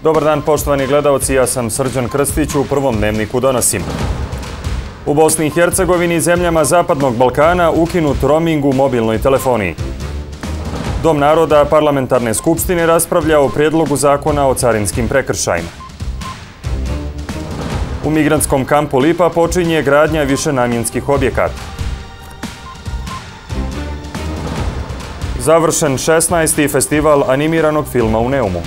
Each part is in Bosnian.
Dobar dan, poštovani gledalci, ja sam Srđan Krstić, u prvom dnevniku donosim. U Bosni i Hercegovini i zemljama Zapadnog Balkana ukinut roaming u mobilnoj telefoniji. Dom naroda Parlamentarne skupštine raspravlja o prijedlogu zakona o carinskim prekršajima. U migrantskom kampu Lipa počinje gradnja višenamjenskih objekata. Završen 16. festival animiranog filma u Neumu.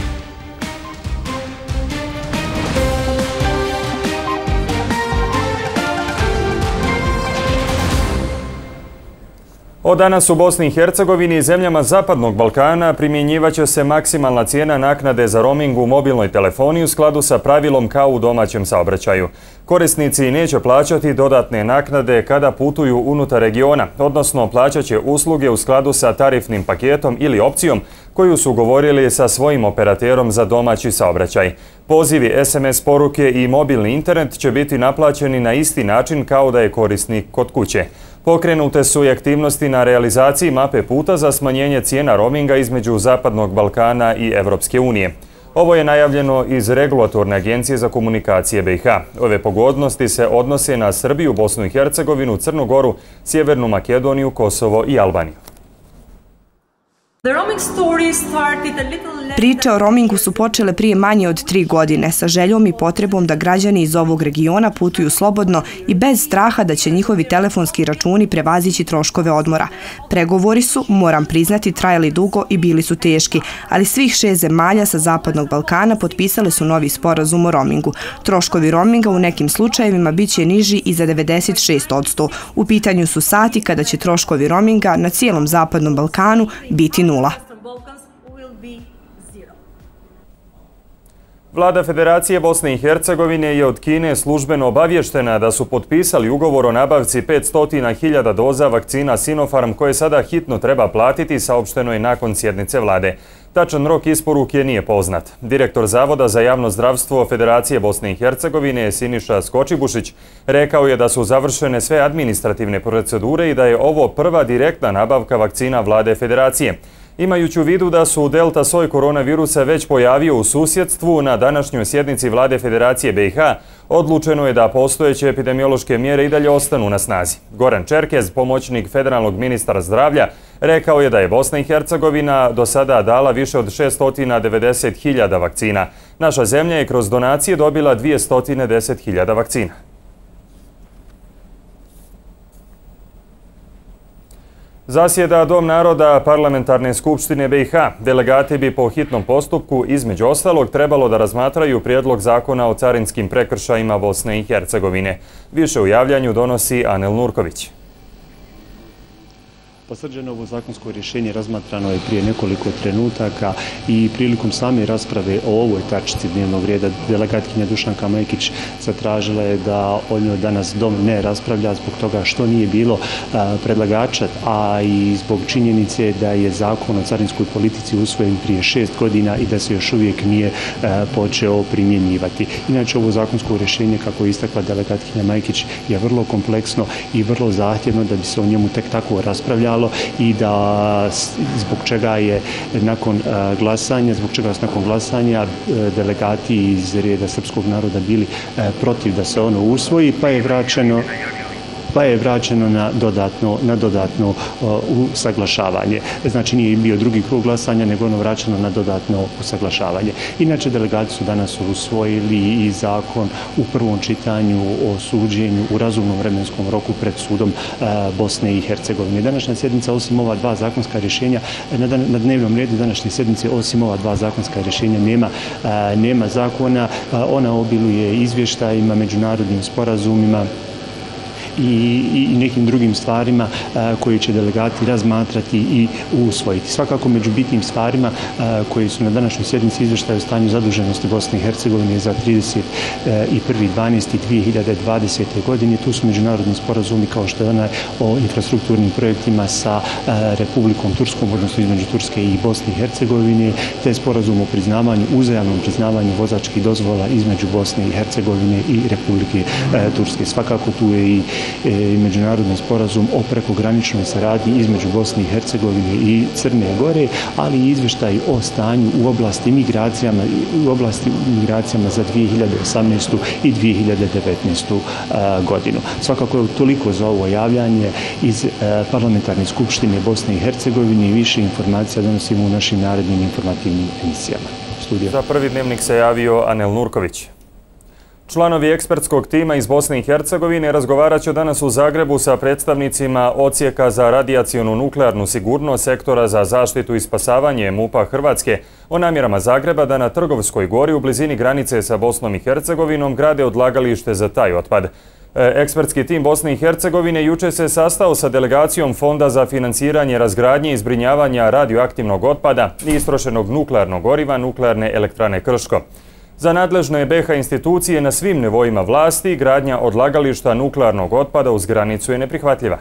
Od danas u Bosni i Hercegovini i zemljama Zapadnog Balkana primjenjivaće se maksimalna cijena naknade za roaming u mobilnoj telefoniji u skladu sa pravilom kao u domaćem saobraćaju. Korisnici neće plaćati dodatne naknade kada putuju unutar regiona, odnosno plaćat će usluge u skladu sa tarifnim paketom ili opcijom koju su ugovorili sa svojim operaterom za domaći saobraćaj. Pozivi, SMS poruke i mobilni internet će biti naplaćeni na isti način kao da je korisnik kod kuće. Pokrenute su i aktivnosti na realizaciji mape puta za smanjenje cijena roaminga između Zapadnog Balkana i Evropske unije. Ovo je najavljeno iz Regulatorne agencije za komunikacije BiH. Ove pogodnosti se odnose na Srbiju, Bosnu i Hercegovinu, Crnu Goru, Sjevernu Makedoniju, Kosovo i Albaniju. Priče o roamingu su počele prije manje od 3 godine sa željom i potrebom da građani iz ovog regiona putuju slobodno i bez straha da će njihovi telefonski računi prevazići troškove odmora. Pregovori su, moram priznati, trajali dugo i bili su teški, ali svih 6 zemalja sa Zapadnog Balkana potpisali su novi sporazum o roamingu. Troškovi roaminga u nekim slučajevima bit će niži i za 96%. U pitanju su sati kada će troškovi roaminga na cijelom Zapadnom Balkanu biti 0. Vlada Federacije Bosne i Hercegovine je od Kine službeno obavještena da su potpisali ugovor o nabavci 500.000 doza vakcina Sinopharm koje sada hitno treba platiti, saopšteno je nakon sjednice vlade. Tačan rok isporuke nije poznat. Direktor Zavoda za javno zdravstvo Federacije Bosne i Hercegovine Siniša Skočibušić rekao je da su završene sve administrativne procedure i da je ovo prva direktna nabavka vakcina vlade Federacije. Imajući u vidu da su delta soj koronavirusa već pojavio u susjedstvu, na današnjoj sjednici vlade Federacije BiH odlučeno je da postojeće epidemiološke mjere i dalje ostanu na snazi. Goran Čerkez, pomoćnik federalnog ministra zdravlja, rekao je da je Bosna i Hercegovina do sada dala više od 690.000 vakcina. Naša zemlja je kroz donacije dobila 210.000 vakcina. Zasjeda Dom naroda Parlamentarne skupštine BiH. Delegati bi po hitnom postupku, između ostalog, trebalo da razmatraju prijedlog zakona o carinskim prekršajima Bosne i Hercegovine. Više u javljanju donosi Anel Nurković. Srđan, ovo zakonsko rješenje razmatrano je prije nekoliko trenutaka i prilikom same rasprave o ovoj tačci dnevnog reda delegatkinja Dušanka Majkić zatražila je da o njoj danas Dom ne raspravlja zbog toga što nije bilo predlagača, a i zbog činjenice da je zakon o carinskoj politici usvojen prije 6 godina i da se još uvijek nije počeo primjenjivati. Inače, ovo zakonsko rješenje, kako je istakla delegatkinja Majkić, je vrlo kompleksno i vrlo zahtjevno da bi se o njemu tek tako raspravljalo i da zbog čega je nakon glasanja delegati iz reda srpskog naroda bili protiv da se ono usvoji, pa je vraćeno na dodatno usaglašavanje. Znači nije bio drugi krug glasanja, nego ono vraćeno na dodatno usaglašavanje. Inače, delegati su danas usvojili i zakon u prvom čitanju o suđenju u razumnom vremenskom roku pred sudom Bosne i Hercegovine. Današnja sjednica, osim ova dva zakonska rješenja, na dnevnom redu današnje sjednice, osim ova dva zakonska rješenja, nema zakona. Ona obiluje izvještajima, međunarodnim sporazumima i nekim drugim stvarima koje će delegati razmatrati i usvojiti. Svakako među bitnim stvarima koje su na današnjoj sjednici izvještaj o stanju zaduženosti Bosne i Hercegovine za 31.12.2020. godine. Tu su međunarodni sporazumi kao što je onaj o infrastrukturnim projektima sa Republikom Turskom, odnosno između Turske i Bosne i Hercegovine, te sporazum o uzajamnom priznavanju vozačkih dozvola između Bosne i Hercegovine i Republike Turske. Svakako tu je i i međunarodni sporazum o prekograničnoj saradnji između Bosne i Hercegovine i Crne Gore, ali i izvještaj o stanju u oblasti migracijama za 2018. i 2019. godinu. Svakako je toliko za ovo javljanje iz Parlamentarne skupštine Bosne i Hercegovine i više informacija donosimo u našim narednim informativnim emisijama. Za prvi dnevnik se javio Anel Nurković. Članovi ekspertskog tima iz Bosne i Hercegovine razgovarat će danas u Zagrebu sa predstavnicima Odsjeka za radijacionu nuklearnu sigurnost Sektora za zaštitu i spasavanje MUP-a Hrvatske o namjerama Zagreba da na Trgovskoj gori u blizini granice sa Bosnom i Hercegovinom grade odlagalište za taj otpad. Ekspertski tim Bosne i Hercegovine juče se sastao sa delegacijom Fonda za financiranje razgradnje i zbrinjavanja radioaktivnog otpada i istrošenog nuklearnog goriva Nuklearne elektrane Krško. Za nadležne BiH institucije na svim nivoima vlasti gradnja odlagališta nuklearnog otpada uz granicu je neprihvatljiva.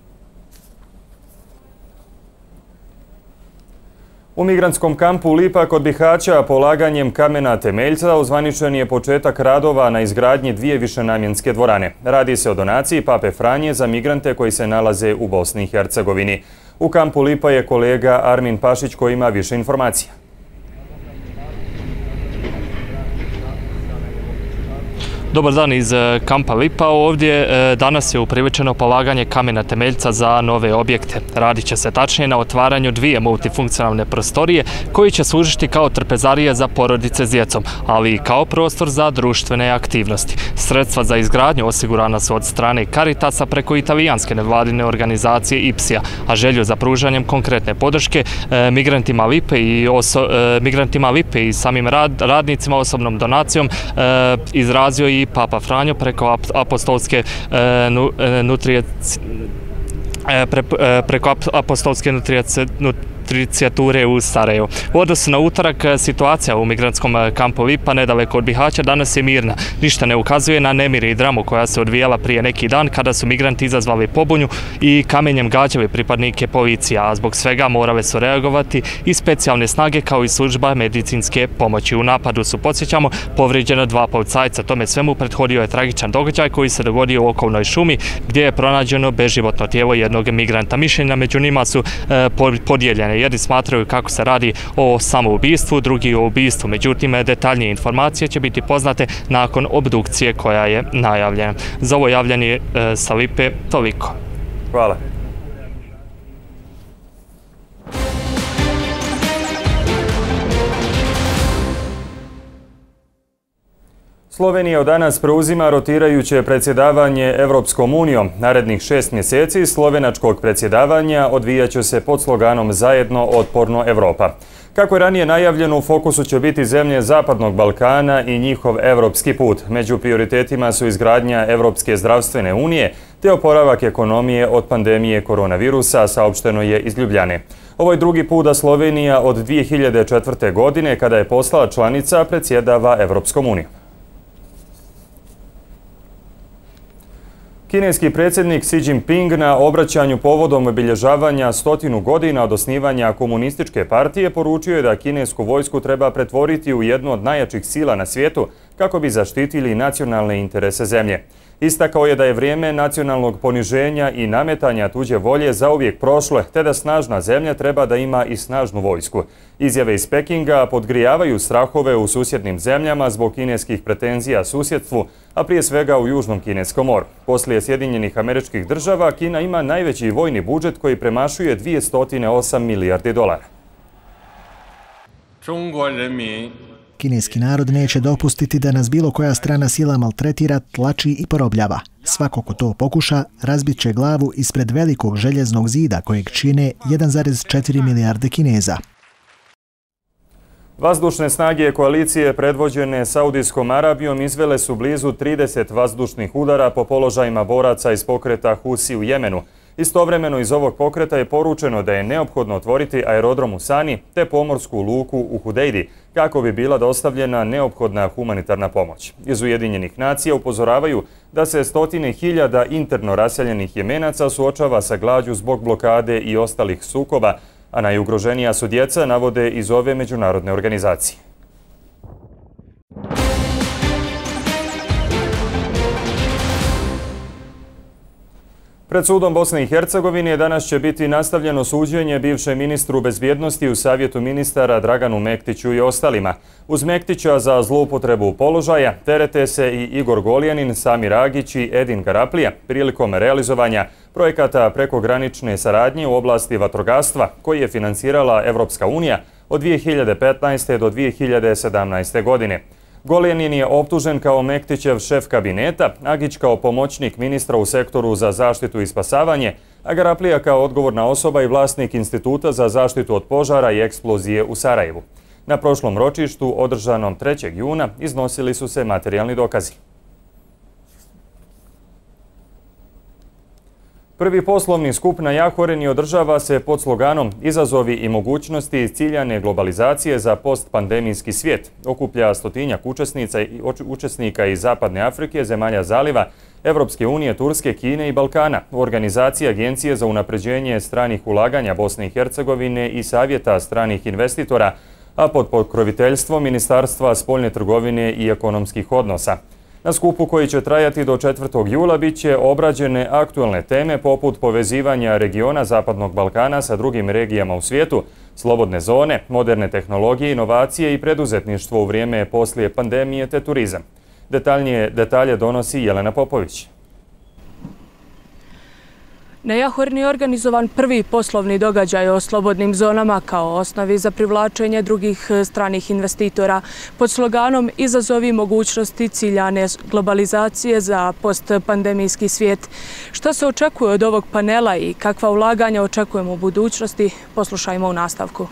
U migrantskom kampu Lipa kod Bihaća polaganjem kamena temeljca ozvaničen je početak radova na izgradnji 2 višenamjenske dvorane. Radi se o donaciji Pape Franje za migrante koji se nalaze u Bosni i Hercegovini. U kampu Lipa je kolega Armin Pašić koji ima više informacija. Dobar dan iz kampa Lipa. Ovdje danas je upriličeno polaganje kamena temeljca za nove objekte. Radit će se tačnije na otvaranju 2 multifunkcionalne prostorije koji će služiti kao trpezarije za porodice s djecom, ali i kao prostor za društvene aktivnosti. Sredstva za izgradnju osigurana su od strane Caritasa preko italijanske nevladine organizacije IPSI-a, a želju za pružanjem konkretne podrške migrantima Lipe i samim radnicima osobnom donacijom izrazio i Papa Franjo preko apostolske nutricijature u Sarajevu. U odnosu na utorak situacija u migrantskom kampu Lipa nedaleko od Bihaća danas je mirna. Ništa ne ukazuje na nemire i dramu koja se odvijala prije neki dan kada su migranti izazvali pobunju i kamenjem gađali pripadnike policije, a zbog svega morale su reagovati i specijalne snage kao i služba medicinske pomoći. U napadu su, podsjećamo, povrijeđena 2 policajca. Tome svemu prethodio je tragičan događaj koji se dogodio u okolnoj šumi gdje je pronađeno beživotno tijelo jednog migranta. Mišljenja među njima su podijeljene. Jedni smatraju kako se radi o samoubistvu, drugi o ubistvu. Međutim, detaljnije informacije će biti poznate nakon obdukcije koja je najavljena. Za ovo javljanje sa Lipe toliko. Hvala. Slovenija od danas preuzima rotirajuće predsjedavanje Evropskom unijom. Narednih 6 mjeseci slovenačkog predsjedavanja odvijat će se pod sloganom Zajedno otporno Evropa. Kako je ranije najavljeno, u fokusu će biti zemlje Zapadnog Balkana i njihov evropski put. Među prioritetima su izgradnja Evropske zdravstvene unije te oporavak ekonomije od pandemije koronavirusa, saopšteno je iz Ljubljane. Ovo je drugi put da Slovenija od 2004. godine, kada je postala članica, predsjedava Evropskom unijom. Kineski predsjednik Xi Jinping na obraćanju povodom obilježavanja 100 godina od osnivanja komunističke partije poručio je da kinesku vojsku treba pretvoriti u jednu od najjačih sila na svijetu kako bi zaštitili nacionalne interese zemlje. Istakao je da je vrijeme nacionalnog poniženja i nametanja tuđe volje zauvijek prošlo, te da snažna zemlja treba da ima i snažnu vojsku. Izjave iz Pekinga podgrijavaju strahove u susjednim zemljama zbog kineskih pretenzija susjedstvu, a prije svega u Južnom Kineskom moru. Poslije Sjedinjenih Američkih Država, Kina ima najveći vojni budžet koji premašuje $208 milijardi. Kineski narod neće dopustiti da nas bilo koja strana sila maltretira, tlači i porobljava. Svako ko to pokuša, razbit će glavu ispred velikog željeznog zida kojeg čine 1,4 milijarde Kineza. Vazdušne snage koalicije predvođene Saudijskom Arabijom izvele su blizu 30 vazdušnih udara po položajima boraca iz pokreta Husi u Jemenu. Istovremeno iz ovog pokreta je poručeno da je neophodno otvoriti aerodrom u Sani te pomorsku luku u Hudejdi kako bi bila dostavljena neophodna humanitarna pomoć. Iz Ujedinjenih nacija upozoravaju da se 100.000 interno raseljenih Jemenaca suočava sa glađu zbog blokade i ostalih sukoba, a najugroženija su djeca, navode iz ove međunarodne organizacije. Pred sudom Bosne i Hercegovine danas će biti nastavljeno suđenje bivšem ministru bezbjednosti u Savjetu ministara Draganu Mektiću i ostalima. Uz Mektića za zloupotrebu položaja terete se i Igor Goljanin, Samir Agić i Edin Karaplija prilikom realizovanja projekata prekogranične saradnje u oblasti vatrogastva koji je financirala Evropska unija od 2015. do 2017. godine. Goljanin je optužen kao Mektićev šef kabineta, Agić kao pomoćnik ministra u sektoru za zaštitu i spasavanje, a Karaplija kao odgovorna osoba i vlasnik Instituta za zaštitu od požara i eksplozije u Sarajevu. Na prošlom ročištu, održanom 3. juna, iznosili su se materijalni dokazi. Prvi poslovni skup na Jahorini održava se pod sloganom Izazovi i mogućnosti ciljane globalizacije za postpandemijski svijet. Okuplja stotinjak učesnika iz Zapadne Afrike, zemalja Zaliva, Evropske unije, Turske, Kine i Balkana, u organizaciji Agencije za unapređenje stranih ulaganja Bosne i Hercegovine i Savjeta stranih investitora, a pod pokroviteljstvom Ministarstva spoljne trgovine i ekonomskih odnosa. Na skupu koji će trajati do 4. jula bit će obrađene aktualne teme poput povezivanja regiona Zapadnog Balkana sa drugim regijama u svijetu, slobodne zone, moderne tehnologije, inovacije i preduzetništvo u vrijeme poslije pandemije te turizam. Detalje donosi Jelena Popović. Na Jahorini je organizovan prvi poslovni događaj o slobodnim zonama kao osnovi za privlačenje drugih stranih investitora pod sloganom Izazovi mogućnosti ciljane globalizacije za postpandemijski svijet. Što se očekuje od ovog panela i kakva ulaganja očekujemo u budućnosti, poslušajmo u nastavku.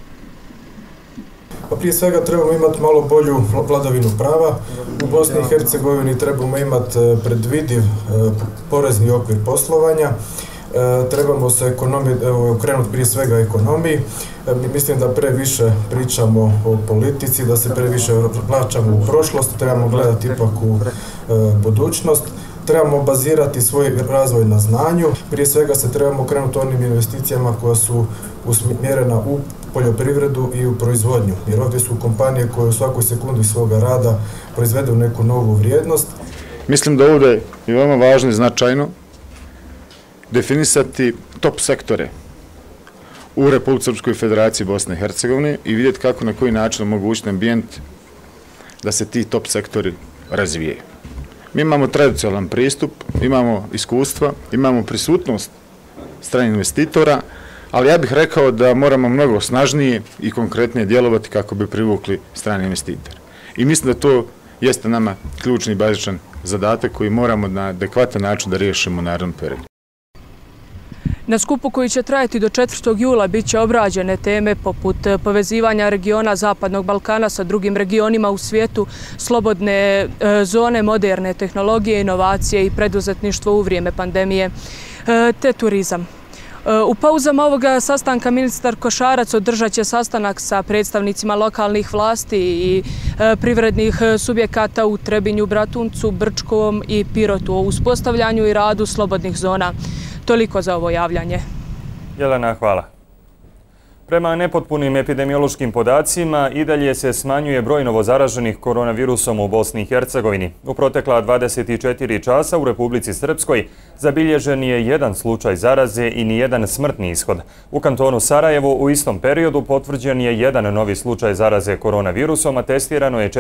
Prije svega trebamo imati malo bolju vladavinu prava. U Bosni i Hercegovini trebamo imati predvidiv porezni okvir poslovanja. Trebamo se okrenuti prije svega ekonomiji. Mislim da previše pričamo o politici, da se previše vraćamo u prošlost, trebamo gledati ipak u budućnost. Trebamo bazirati svoj razvoj na znanju. Prije svega se trebamo okrenuti onim investicijama koja su usmjerena u poljoprivredu i u proizvodnju. Jer ovdje su kompanije koje u svakoj sekundi svoga rada proizvedu neku novu vrijednost. Mislim da ovdje je veoma važno i značajno definisati top sektore u Republici Srpskoj Federaciji Bosne i Hercegovine i vidjeti kako na koji način omogućiti ambijent da se ti top sektori razvijaju. Mi imamo tradicionalan pristup, imamo iskustva, imamo prisutnost stranih investitora, ali ja bih rekao da moramo mnogo snažnije i konkretnije djelovati kako bi privukli strane investitore. I mislim da to jeste nama ključni i bazičan zadatak koji moramo na adekvatan način da riješimo u narednom periodu. Na skupu koji će trajati do 4. jula bit će obrađene teme poput povezivanja regiona Zapadnog Balkana sa drugim regionima u svijetu, slobodne zone, moderne tehnologije, inovacije i preduzetništvo u vrijeme pandemije, te turizam. U pauzama ovoga sastanka ministar Košarac održat će sastanak sa predstavnicima lokalnih vlasti i privrednih subjekata u Trebinju, Bratuncu, Brčkovom i Pirotu o uspostavljanju i radu slobodnih zona. Toliko za ovo javljanje. Jelena, hvala. Prema nepotpunim epidemiološkim podacima i dalje se smanjuje broj novozaraženih koronavirusom u Bosni i Hercegovini. U protekla 24 časa u Republici Srpskoj zabilježen je jedan slučaj zaraze i nijedan smrtni ishod. U kantonu Sarajevo u istom periodu potvrđen je jedan novi slučaj zaraze koronavirusom, a testirano je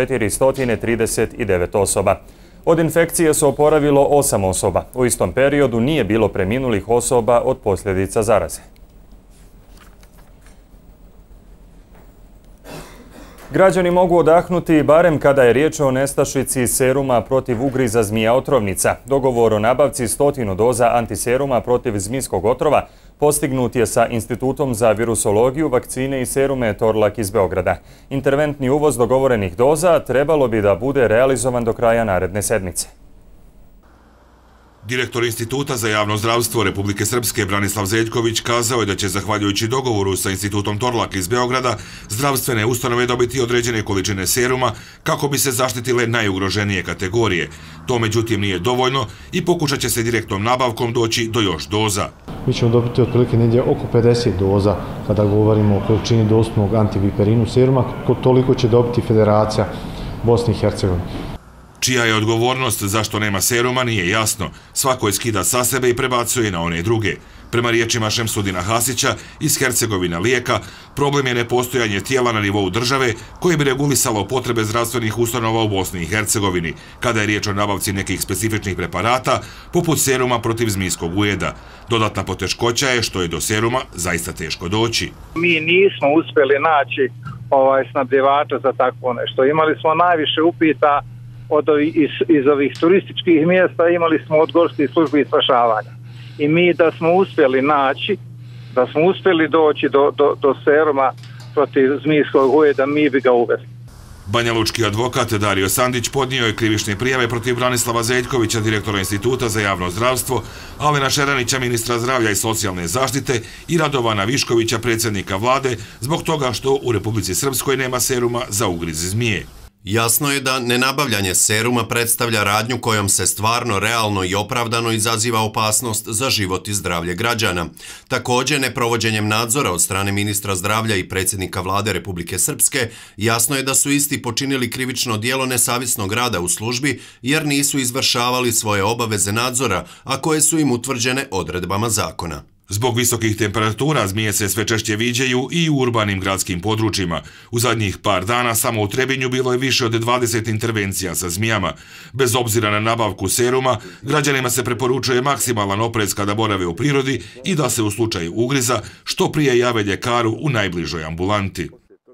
439 osoba. Od infekcije se oporavilo 8 osoba. U istom periodu nije bilo preminulih osoba od posljedica zaraze. Građani mogu odahnuti barem kada je riječ o nestašici seruma protiv ugriza zmija otrovnica. Dogovor o nabavci 100 doza antiseruma protiv zmijskog otrova postignut je sa Institutom za virusologiju, vakcine i serume Torlak iz Beograda. Interventni uvoz dogovorenih doza trebalo bi da bude realizovan do kraja naredne sedmice. Direktor Instituta za javno zdravstvo Republike Srpske Branislav Zeljković kazao je da će, zahvaljujući dogovoru sa Institutom Torlak iz Beograda, zdravstvene ustanove dobiti određene količine seruma kako bi se zaštitile najugroženije kategorije. To međutim nije dovoljno i pokušat će se direktnom nabavkom doći do još doza. Mi ćemo dobiti otprilike negdje oko 50 doza kada govorimo o količini dostupnog antiviperinu seruma, toliko će dobiti Federacija Bosne i Hercegovine. Čija je odgovornost zašto nema seruma nije jasno. Svako je skida sa sebe i prebacuje na one druge. Prema riječima Šemsudina Hasića iz Hercegovina Lijeka, problem je nepostojanje tijela na nivou države koje bi regulisalo potrebe zdravstvenih ustanova u Bosni i Hercegovini, kada je riječ o nabavci nekih specifičnih preparata, poput seruma protiv zmijskog ujeda. Dodatna poteškoća je što je do seruma zaista teško doći. Mi nismo uspjeli naći snabdjevača za takvo nešto. Imali smo najviše upita iz ovih turističkih mjesta, imali smo od gorskih službi spašavanja. I mi da smo uspjeli naći, da smo uspjeli doći do seruma protiv zmijskog ujeda, mi bi ga uveli. Banjalučki advokat Dario Sandić podnio je krivične prijave protiv Branislava Zeljkovića, direktora Instituta za javno zdravstvo, Alena Šeranića, ministra zdravlja i socijalne zaštite i Radovana Viškovića, predsjednika vlade, zbog toga što u Republici Srpskoj nema seruma za ugriz zmije. Jasno je da nenabavljanje seruma predstavlja radnju kojom se stvarno, realno i opravdano izaziva opasnost za život i zdravlje građana. Također, neprovođenjem nadzora od strane ministra zdravlja i predsjednika vlade Republike Srpske, jasno je da su isti počinili krivično djelo nesavjesnog rada u službi jer nisu izvršavali svoje obaveze nadzora, a koje su im utvrđene odredbama zakona. Zbog visokih temperatura zmije se sve češće viđaju i u urbanim gradskim područjima. U zadnjih par dana samo u Trebinju bilo je više od 20 intervencija sa zmijama. Bez obzira na nabavku seruma, građanima se preporučuje maksimalan oprez kada borave u prirodi i da se u slučaju ugriza što prije jave ljekaru u najbližoj ambulanti.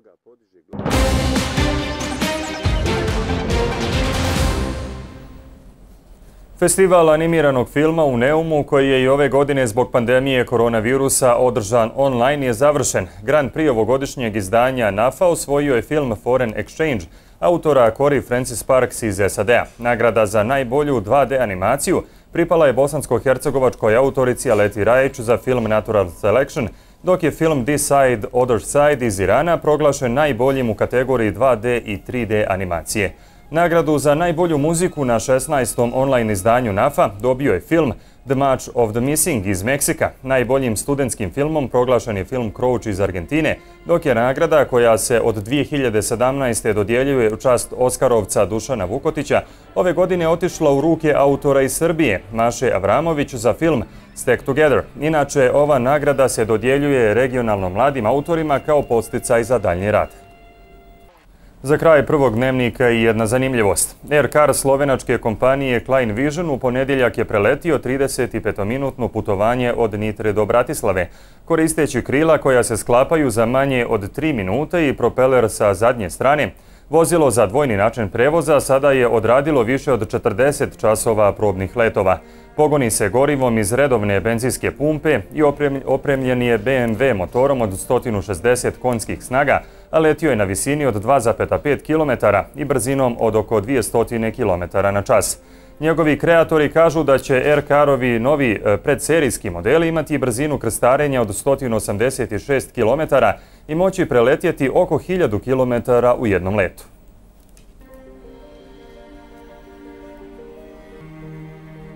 Festival animiranog filma u Neumu, koji je i ove godine zbog pandemije koronavirusa održan online, je završen. Grand Prix ovogodišnjeg izdanja NAFA osvojio je film Foreign Exchange autora Corey Francis Parks iz SAD-a. Nagrada za najbolju 2D animaciju pripala je bosansko-hercegovačkoj autorici Aleti Rajić za film Natural Selection, dok je film This Side, Other Side iz Irana proglašen najboljim u kategoriji 2D i 3D animacije. Nagradu za najbolju muziku na 16. online izdanju NAFA dobio je film The March of the Missing iz Meksika. Najboljim studentskim filmom proglašen je film Crouch iz Argentine, dok je nagrada koja se od 2017. dodjeljuje u čast Oskarovca Dušana Vukotića ove godine otišla u ruke autora iz Srbije, Maše Avramović, za film Stick Together. Inače, ova nagrada se dodjeljuje regionalno mladim autorima kao podsticaj za daljnji rad. Za kraj prvog dnevnika i jedna zanimljivost. Aircar slovenačke kompanije Klein Vision u ponedjeljak je preletio 35-minutno putovanje od Nitre do Bratislave, koristeći krila koja se sklapaju za manje od 3 minute i propeler sa zadnje strane. Vozilo za dvojni način prevoza sada je odradilo više od 40 časova probnih letova. Pogoni se gorivom iz redovne benzinske pumpe i opremljen je BMW motorom od 160 konjskih snaga, a letio je na visini od 2,5 km i brzinom od oko 200 km na čas. Njegovi kreatori kažu da će Aircarovi novi predserijski modeli imati brzinu krstarenja od 186 km i moći preletjeti oko 1000 km u jednom letu.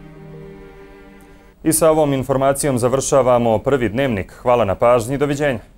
I sa ovom informacijom završavamo prvi dnevnik. Hvala na pažnji i doviđenja.